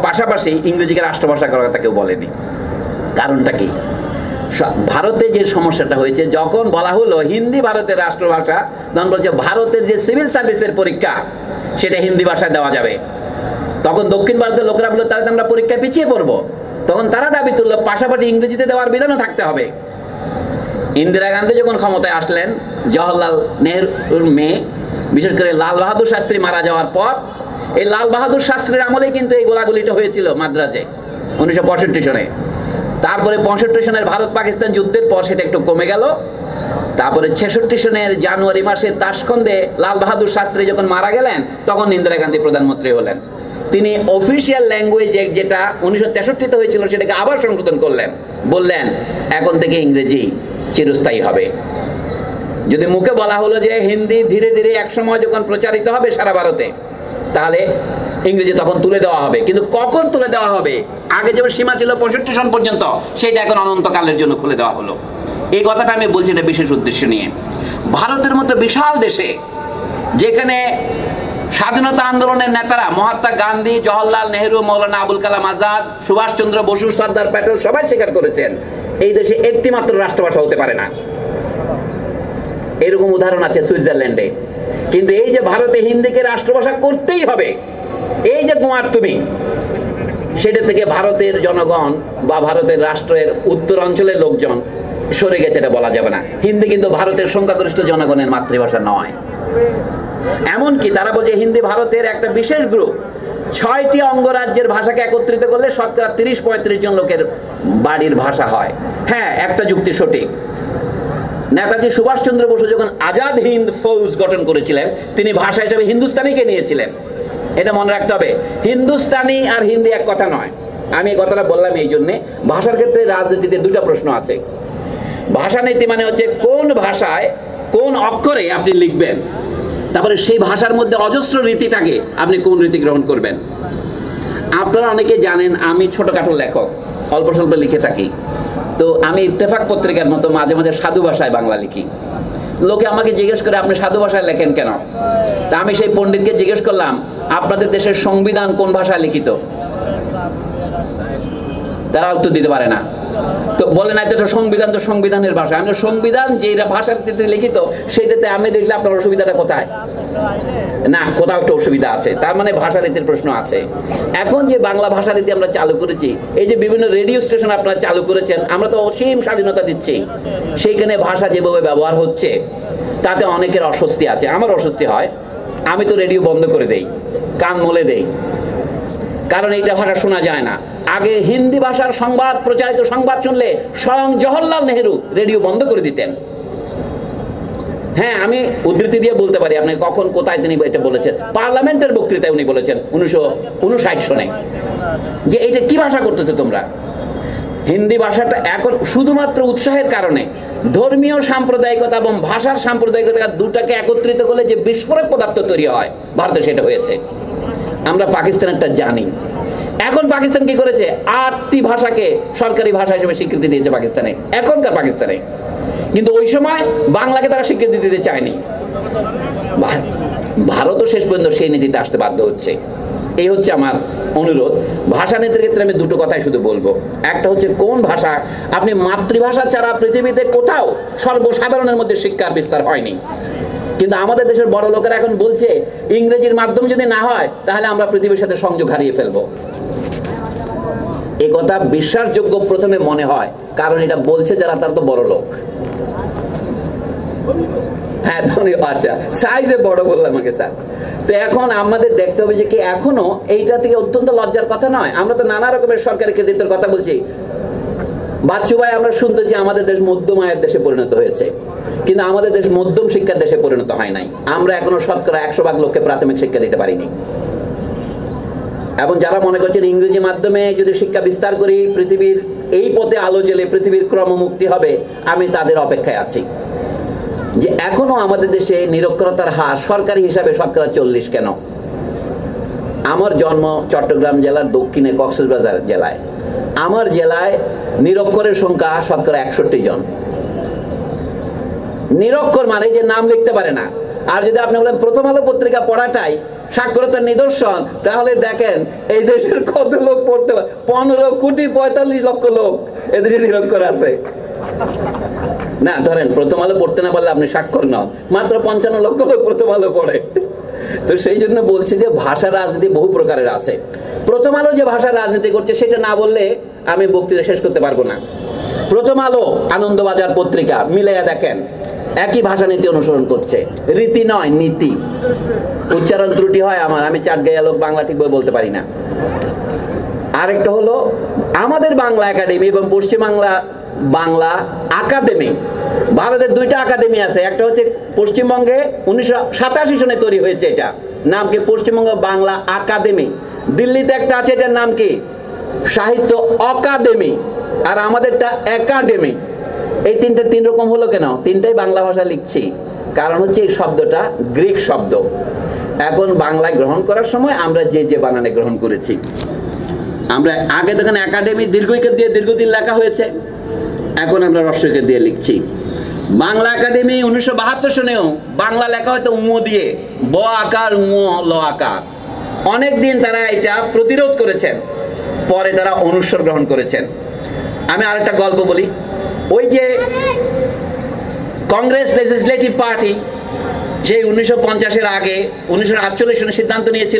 পাশাপাশি ইংরেজিকে রাষ্ট্রভাষা করার কথা কেউ বলেনি। কারণটা কি? ভারতে যে সমস্যাটা হয়েছে, যখন বলা হলো হিন্দি ভারতের রাষ্ট্রভাষা, তখন বলছে ভারতের যে সিভিল সার্ভিসের পরীক্ষা সেটা হিন্দি ভাষায় দেওয়া যাবে। তখন দক্ষিণ ভারতের লোকেরা বললো তাহলে আমরা পরীক্ষায় পিছিয়ে পড়বো। তখন তারা দাবি তুললো পাশাপাশি ইংরেজিতে দেওয়ার বিধানও থাকতে হবে। ইন্দিরা গান্ধী যখন ক্ষমতায় আসলেন, জওহরলাল নেহরুর মেয়ে, বিশেষ করে লাল বাহাদুর শাস্ত্রী মারা যাওয়ার পর, এই লাল বাহাদুর শাস্ত্রীর আমলেই কিন্তু এই গোলাগুলিটা হয়েছিল মাদ্রাজে 1965 সনে। তারপরে 65 সনের ভারত পাকিস্তান যুদ্ধের পর সেটা একটু কমে গেল। তারপরে 66 সনের জানুয়ারি মাসে তাশখন্দে লাল বাহাদুর শাস্ত্রী যখন মারা গেলেন, তখন ইন্দিরা গান্ধী প্রধানমন্ত্রী হলেন। তিনি অফিসিয়াল ল্যাঙ্গুয়েজ যেটা 1963-তে হয়েছিল সেটাকে আবার সংশোধন করলেন, বললেন এখন থেকে ইংরেজি চিরস্থায়ী হবে। যদি মুখে বলা হলো যে হিন্দি ধীরে ধীরে একসময় যখন প্রচারিত হবে সারা ভারতে, তাহলে ইংরেজি তখন তুলে দেওয়া হবে। কিন্তু কখন তুলে দেওয়া হবে? আগে যেমন সীমা ছিল 65 সন পর্যন্ত, সেটা এখন অনন্তকালের জন্য খুলে দেওয়া হলো। এই কথাটা আমি বলছি না বিশেষ উদ্দেশ্য নিয়ে। ভারতের মতো বিশাল দেশে, যেখানে স্বাধীনতা আন্দোলনের নেতারা মহাত্মা গান্ধী, জওহরলাল নেহরু, মৌলানা আবুল কালাম আজাদ, সুভাষচন্দ্র বসু, সর্দার প্যাটেল সবাই স্বীকার করেছেন এই দেশে একটি মাত্র রাষ্ট্রভাষা হতে পারে না। এরকম উদাহরণ আছে সুইজারল্যান্ডে। কিন্তু এই যে ভারতে হিন্দিকে রাষ্ট্রভাষা করতেই হবে, এই যে গোয়ার তুমি, সেটা থেকে ভারতের জনগণ বা ভারতের রাষ্ট্রের উত্তর অঞ্চলের লোকজন সরে গেছে, এটা বলা যাবে না। হিন্দি কিন্তু ভারতের সংখ্যাগরিষ্ঠ জনগণের মাতৃভাষা নয়। এমনকি তারা বলছে হিন্দি ভারতের একটা বিশেষ গ্রুপ, 6টি অঙ্গরাজ্যের ভাষাকে একত্রিত করলে শতকরা 30-35 জন লোকের বাড়ির ভাষা হয়। হ্যাঁ, একটা যুক্তি সঠিক। নেতাজি সুভাষচন্দ্র বসু যখন আজাদ হিন্দ ফৌজ গঠন করেছিলেন, তিনি ভাষা হিসেবে হিন্দুস্তানিকে নিয়েছিলেন। এটা মনে রাখতে হবে, হিন্দুস্তানি আর হিন্দি এক কথা নয়। আমি এই কথাটা বললাম এই জন্যে, ভাষার ক্ষেত্রে রাজনীতিতে দুটা প্রশ্ন আছে। ভাষা নীতি মানে হচ্ছে কোন ভাষায় কোন অক্ষরে আপনি লিখবেন, তারপরে সেই ভাষার মধ্যে অজস্র রীতি থাকে, আপনি কোন রীতি গ্রহণ করবেন। আপনারা অনেকে জানেন আমি ছোটখাটো লেখক, অল্প স্বল্প লিখে থাকি। তো আমি ইত্তেফাক পত্রিকার মতো মাঝে মাঝে সাধু ভাষায় বাংলা লিখি। লোকে আমাকে জিজ্ঞেস করে আপনি সাধু ভাষায় লেখেন কেন? তা আমি সেই পণ্ডিতকে জিজ্ঞেস করলাম আপনাদের দেশের সংবিধান কোন ভাষায় লিখিত? তারা উত্তর দিতে পারে না। তো বলে না, এটা সংবিধান তো সংবিধানের ভাষা। আমি সংবিধান যে ভাষার লিখিত সেটাতে আমি দেখলে আপনার অসুবিধাটা কোথায়? না, কোথাও একটা অসুবিধা আছে। তার মানে ভাষা রীতির প্রশ্ন আছে। এখন যে বাংলা ভাষা রীতি আমরা চালু করেছি, এই যে বিভিন্ন রেডিও স্টেশন আপনারা চালু করেছেন, আমরা তো অসীম স্বাধীনতা দিচ্ছি। সেইখানে ভাষা যেভাবে ব্যবহার হচ্ছে তাতে অনেকের অস্বস্তি আছে। আমার অস্বস্তি হয়। আমি তো রেডিও বন্ধ করে দেই, কান মলে দেই, কারণ এইটা ভাষা শোনা যায় না। আগে হিন্দি ভাষার সংবাদ, প্রচারিত সংবাদ শুনলে স্বয়ং জওহরলাল নেহরু রেডিও বন্ধ করে দিতেন। হ্যাঁ, আমি উদ্ধৃতি দিয়ে বলতে পারি আপনি কখন কোথায় তিনি এটা বলেছেন। পার্লামেন্টের বক্তৃতায় উনি বলেছেন 1959 সনে যে এইটা কি ভাষা করতেছে তোমরা। হিন্দি ভাষাটা এখন শুধুমাত্র উৎসাহের কারণে ধর্মীয় সাম্প্রদায়িকতা এবং ভাষার সাম্প্রদায়িকতা দুটাকে একত্রিত করলে যে বিস্ফোরক পদার্থ তৈরি হয়, ভারতে সেটা হয়েছে। আমরা পাকিস্তানেরটা জানি। এখন পাকিস্তান কি করেছে? 8টি ভাষাকে সরকারি ভাষা হিসেবে স্বীকৃতি দিয়েছে পাকিস্তানে, এখনকার পাকিস্তানে। কিন্তু ওই সময় বাংলাকে তারা স্বীকৃতি দিতে চায়নি। ভারতও শেষ পর্যন্ত সেই নীতিতে আসতে বাধ্য হচ্ছে। এই হচ্ছে আমার অনুরোধ। ভাষা নীতির ক্ষেত্রে আমি দুটো কথাই শুধু বলবো। একটা হচ্ছে কোন ভাষা, আপনি মাতৃভাষা ছাড়া পৃথিবীতে কোথাও সর্বসাধারণের মধ্যে শিক্ষার বিস্তার হয়নি। কিন্তু আমাদের দেশের বড় লোকেরা এখন বলছে ইংরেজির মাধ্যমে যদি না হয় তাহলে আমরা পৃথিবীর সাথে সংযোগ হারিয়ে ফেলবো। এই কথা বিশ্বাসযোগ্য প্রথমে মনে হয়, কারণ এটা বলছে যারা তার তো বড় লোক। হ্যাঁ, আচ্ছা, সাইজে বড় বললাম আমাকে স্যার। তো এখন আমাদের দেখতে হবে যে কি এখনো এইটা থেকে অত্যন্ত লজ্জার কথা নয়। আমরা তো নানা রকমের সরকারি কৃতিত্বের কথা বলছি। বাচ্চু ভাই, আমরা শুনতেছি আমাদের দেশ মধ্যম আয়ের দেশে পরিণত হয়েছে, কিন্তু আমাদের দেশ মধ্যম শিক্ষার দেশে পরিণত হয় নাই। আমরা এখনো শতকরা 100% লোককে প্রাথমিক শিক্ষা দিতে পারিনি। এবং যারা মনে করছেন ইংরেজি মাধ্যমে যদি শিক্ষা বিস্তার করি পৃথিবীর এই পথে আলো জ্বেলে পৃথিবীর ক্রমমুক্তি হবে, আমি তাদের অপেক্ষায় আছি। যে এখনো আমাদের দেশে নিরক্ষরতার হার সরকারি হিসাবে শতকরা 40 কেন? আমার জন্ম চট্টগ্রাম জেলার দক্ষিণে কক্সবাজার জেলায়। আমার জেলায় নিরক্ষরের সংখ্যা শতকরা 61 জন। নিরক্ষর মানে যে নাম লিখতে পারে না। আর যদি আপনি বলেন প্রথম আলো পত্রিকা পড়াটাই সাক্ষরতার নিদর্শন, তাহলে দেখেন এই দেশের কত লোক পড়তে পারে। 15,45,00,000 লোক এদেশে নিরক্ষর আছে। না ধরেন প্রথম আলো পড়তে না পারলে আপনি স্বাক্ষর নন, মাত্র 55 লক্ষ লোক প্রথম আলো পড়ে। তো সেই জন্য বলছি যে ভাষা রাজনীতি বহু প্রকারের আছে। প্রথম আলো যে ভাষা রাজনীতি করছে সেটা না বললে আমি বক্তৃতা শেষ করতে পারবো না। প্রথম আলো, আনন্দবাজার পত্রিকা মিলাইয়া দেখেন, একই ভাষা নীতি অনুসরণ করছে, রীতি নয় নীতি। উচ্চারণ ত্রুটি হয় আমার, আমি চাটগাঁইয়া লোক, বাংলা ঠিক বলতে পারি না। আরেকটা হলো আমাদের বাংলা একাডেমি এবং পশ্চিমবাংলা বাংলা আকাদেমি। ভারতের দুইটা আকাদেমি আছে, একটা হচ্ছে পশ্চিমবঙ্গে 1987 সনে তৈরি হয়েছে, এটা নাম কি পশ্চিমবঙ্গ বাংলা আকাদেমি। দিল্লিতে একটা আছে, এটার নাম কি সাহিত্য অকাদেমি, আর আমাদেরটা একাডেমি। এই তিনটা তিন রকম হলো কেন? তিনটাই বাংলা ভাষা লিখছি, কারণ হচ্ছে এই শব্দটা গ্রিক শব্দ। এখন বাংলায় গ্রহণ করার সময় আমরা যে যে বানানে গ্রহণ করেছি। আমরা আগে দেখেন একাডেমি দীর্ঘইকার দিয়ে দীর্ঘদিন লেখা হয়েছে, এখন আমরা হ্রস্বইকার দিয়ে লিখছি। বাংলা একাডেমি 1972 সনেও বাংলা লেখা হয়তো উম দিয়ে, ব আকার উম ল আকার। অনেকদিন তারা এটা প্রতিরোধ করেছেন, পরে তারা অনুস্বর গ্রহণ করেছেন। আমি আরেকটা গল্প বলি। ওই যে কংগ্রেস লেজিসলেটিভ পার্টি সেই 1950-এর আগে 1948 সনে সিদ্ধান্ত নিয়েছিল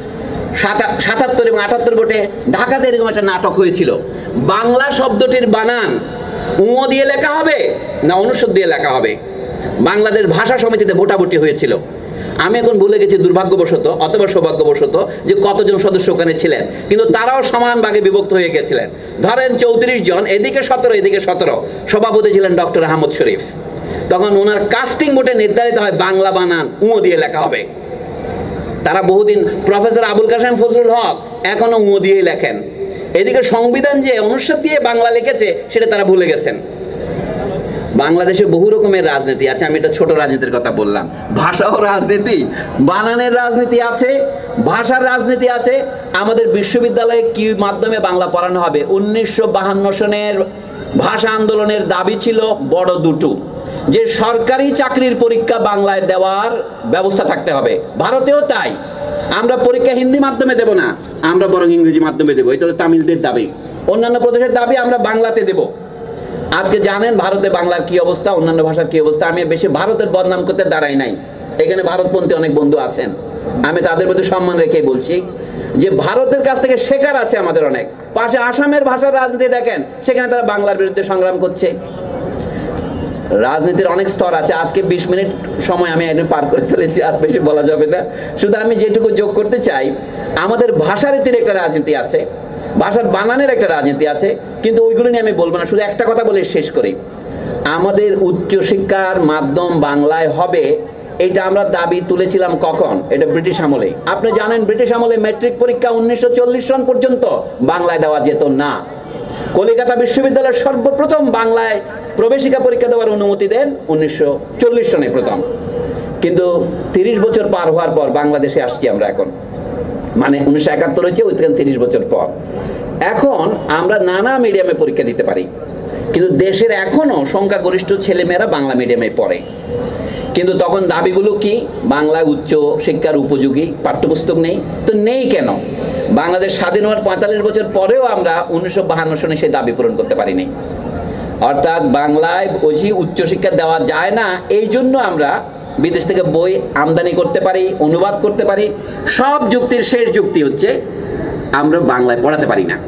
77 এবং 78 ভোটে ঢাকাতে এরকম একটা নাটক হয়েছিল। বাংলা শব্দটির বানান উঁ দিয়ে লেখা হবে না অনুস্বর দিয়ে লেখা হবে, বাংলাদেশ ভাষা সমিতিতে ভোটাভুটি হয়েছিল। আমি এখন ভুলে গেছি দুর্ভাগ্যবশত অথবা সৌভাগ্যবশত যে কতজন সদস্য ওখানে ছিলেন, কিন্তু তারাও সমান ভাগে বিভক্ত হয়ে গেছিলেন। ধরেন 34 জন, এদিকে 17 এদিকে 17। সভাপতি ছিলেন ডক্টর আহমদ শরীফ। তখন ওনার কাস্টিং ভোটে নির্ধারিত হয় বাংলা বানান উঁ দিয়ে লেখা হবে। তারা বহুদিন, প্রফেসর আবুল কাসেম ফজলুল হক এখনো উঁ দিয়ে লেখেন। এদিকে সংবিধান যে অনুচ্ছেদ দিয়ে বাংলা লিখেছে সেটা তারা ভুলে গেছেন। বাংলাদেশে বহু রকমের রাজনীতি আছে, আমি এটা ছোট রাজনীতির কথা বললাম। ভাষাও রাজনীতি, বানানের রাজনীতি আছে, ভাষার রাজনীতি আছে। আমাদের বিশ্ববিদ্যালয়ে কি মাধ্যমে বাংলা পড়ানো হবে? 1952 সনের ভাষা আন্দোলনের দাবি ছিল বড় দুটো, যে সরকারি চাকরির পরীক্ষা বাংলায় দেওয়ার ব্যবস্থা থাকতে হবে। ভারতেও তাই। আমরা পরীক্ষা হিন্দি মাধ্যমে দেব না, আমরা বরং ইংরেজি মাধ্যমে দেবো। এটা হলো তামিলদের দাবি। অন্যান্য প্রদেশের দাবি আমরা বাংলাতে দেব। আজকে জানেন ভারতে বাংলার কি অবস্থা, অন্যান্য ভাষার কি অবস্থা। আমি বেশি ভারতের বদনাম করতে দাঁড়াই নাই, এখানে ভারতপন্থী অনেক বন্ধু আছেন, আমি তাদের প্রতি সম্মান রেখে বলছি যে ভারতের কাছ থেকে শেখার আছে আমাদের অনেক। পাশে আসামের ভাষার রাজনীতি দেখেন, সেখানে তারা বাংলার বিরুদ্ধে সংগ্রাম করছে। রাজনীতির অনেক স্তর আছে। আজকে 20 মিনিট সময় আমি এখানে পার করে ফেলেছি, আর বেশি বলা যাবে না। শুধু আমি যেটুকু যোগ করতে চাই, আমাদের ভাষারীতির একটা রাজনীতি আছে, ভাষার বানানের একটা রাজনীতি আছে, কিন্তু ওইগুলো নিয়ে আমি বলবো না। শুধু একটা কথা বলে শেষ করি। আমাদের উচ্চশিক্ষার মাধ্যম বাংলায় হবে, এটা আমরা দাবি তুলেছিলাম কখন? এটা ব্রিটিশ আমলে। আপনি জানেন ব্রিটিশ আমলে ম্যাট্রিক পরীক্ষা 1940 সন পর্যন্ত বাংলায় দেওয়া যেত না। কলিকাতা বিশ্ববিদ্যালয়ের সর্বপ্রথম বাংলায় প্রবেশিকা পরীক্ষা দেওয়ার অনুমতি দেন 1940 সনে প্রথম। কিন্তু 30 বছর পার হওয়ার পর বাংলাদেশে আসছি আমরা এখন, মানে 1971 হয়েছে, ওই থেকে 30 বছর পর। এখন আমরা নানা মিডিয়ামে পরীক্ষা দিতে পারি, কিন্তু দেশের এখনো সংখ্যাগরিষ্ঠ ছেলেমেয়েরা বাংলা মিডিয়ামে পড়ে। কিন্তু তখন দাবিগুলো কি? বাংলায় উচ্চ শিক্ষার উপযোগী পাঠ্যপুস্তক নেই। তো নেই কেন? বাংলাদেশ স্বাধীন হওয়ার 45 বছর পরেও আমরা 1952 সনে সেই দাবি পূরণ করতে পারিনি। অর্থাৎ বাংলায় বেশি উচ্চশিক্ষা দেওয়া যায় না, এই জন্য আমরা বিদেশ থেকে বই আমদানি করতে পারি, অনুবাদ করতে পারি। সব যুক্তির শেষ যুক্তি হচ্ছে আমরা বাংলায় পড়াতে পারি না।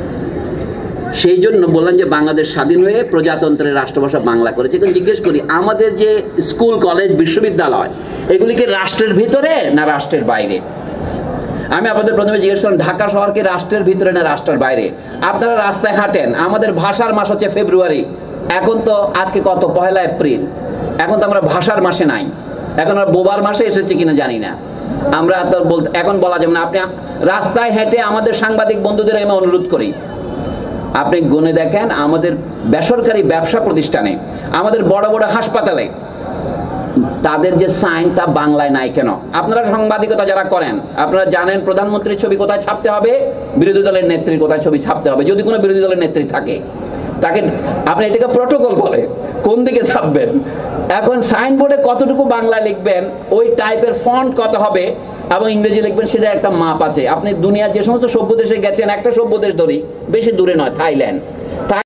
সেই জন্য বললাম যে বাংলাদেশ স্বাধীন হয়ে প্রজাতন্ত্রের রাষ্ট্রভাষা বাংলা করেছে। এখন জিজ্ঞেস করি, আমাদের যে স্কুল কলেজ বিশ্ববিদ্যালয়, এগুলি কি রাষ্ট্রের ভিতরে না রাষ্ট্রের বাইরে? আমি আপনাদের প্রথমে জিজ্ঞেস করলাম ঢাকা শহর কি রাষ্ট্রের ভিতরে না রাষ্ট্রের বাইরে? আপনারা রাস্তায় হাঁটেন, আমাদের ভাষার মাস হচ্ছে ফেব্রুয়ারি। এখন তো আজকে কত? 1 এপ্রিল। এখন তো আমরা ভাষার মাসে নাই, এখন আর বোবার মাসে এসেছে কিনা জানি না। আমরা তো এখন বলা যাবে না। আপনি রাস্তায় হেঁটে আমাদের সাংবাদিক বন্ধুদের আমি অনুরোধ করি, আপনি গুনে দেখেন আমাদের বেসরকারি ব্যবসা প্রতিষ্ঠানে, আমাদের বড় বড় হাসপাতালে তাদের যে সাইনটা বাংলায় নাই কেন? আপনারা সাংবাদিকতা যারা করেন, আপনারা জানেন প্রধানমন্ত্রীর ছবি কোথায় ছাপতে হবে, বিরোধী দলের নেত্রীর কোথায় ছবি ছাপতে হবে। যদি কোনো বিরোধী দলের নেত্রী থাকে, তাকে আপনি এটাকে প্রটোকল বলে, কোন দিকে ছাপবেন। এখন সাইনবোর্ডে কতটুকু বাংলা লিখবেন, ওই টাইপের ফন্ট কত হবে, এবং ইংরেজি লিখবেন, সেটা একটা মাপ আছে। আপনি দুনিয়ার যে সমস্ত সভ্য দেশে গেছেন, একটা সভ্য দেশ ধরি, বেশি দূরে নয়, থাইল্যান্ড।